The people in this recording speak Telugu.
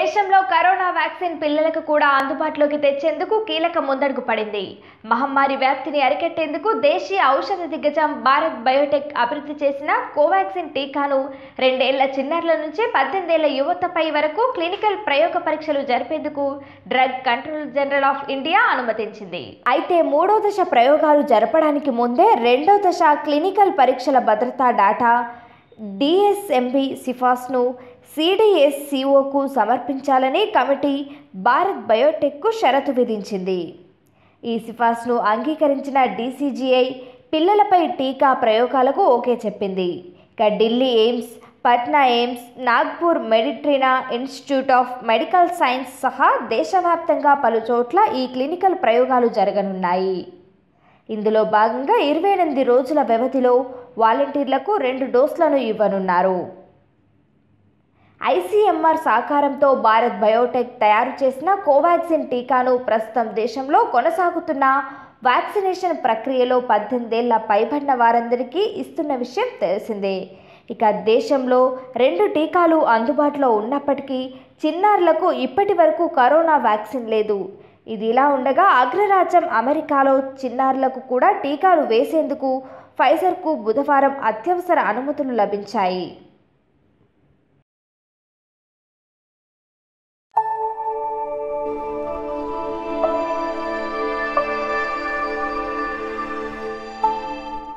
దేశంలో కరోనా వ్యాక్సిన్ పిల్లలకు కూడా అందుబాటులోకి తెచ్చేందుకు కీలక ముందడుగు పడింది. మహమ్మారి వ్యాప్తిని అరికట్టేందుకు దేశీయ ఔషధ దిగ్గజం భారత్ బయోటెక్ అభివృద్ధి చేసిన కోవాక్సిన్ టీకాను 2 ఏళ్ల చిన్నారుల నుంచి 18 ఏళ్ల యువతపై వరకు క్లినికల్ ప్రయోగ పరీక్షలు జరిపేందుకు drug control general of India అనుమతించింది. అయితే 3వ దశ ప్రయోగాలు జరపడానికి ముందే 2వ దశ క్లినికల్ పరీక్షల భద్రతా డేటా డిఎస్ఎంబి సిఫార్సును సిడిఎస్సిఓకు సమర్పించాలని కమిటీ భారత్ బయోటెక్కు షరతు విధించింది. ఈ సిఫార్సును అంగీకరించిన డిసిజిఐ పిల్లలపై టీకా ప్రయోగాలకు ఓకే చెప్పింది. ఇక Delhi AIIMS, Patna AIIMS, Nagpur Meditrina institute of medical science సహా దేశవ్యాప్తంగా పలు చోట్ల ఈ క్లినికల్ ప్రయోగాలు జరగనున్నాయి. ఇందులో భాగంగా 28 రోజుల వ్యవధిలో వాలంటీర్లకు 2 డోసులను ఇవ్వనున్నారు. ఐసీఎంఆర్ సహకారంతో భారత్ బయోటెక్ తయారు చేసిన కోవాక్సిన్ టీకాను ప్రస్తుతం దేశంలో కొనసాగుతున్న వ్యాక్సినేషన్ ప్రక్రియలో 18 ఏళ్ల పైబడిన వారందరికీ ఇస్తున్న విషయం తెలిసిందే. ఇక దేశంలో 2 టీకాలు అందుబాటులో ఉన్నప్పటికీ చిన్నారులకు ఇప్పటి వరకు కరోనా వ్యాక్సిన్ లేదు. ఇది ఇలా ఉండగా అగ్రరాజ్యం అమెరికాలో చిన్నారులకు కూడా టీకాలు వేసేందుకు ఫైజర్కు బుధవారం అత్యవసర అనుమతులు లభించాయి.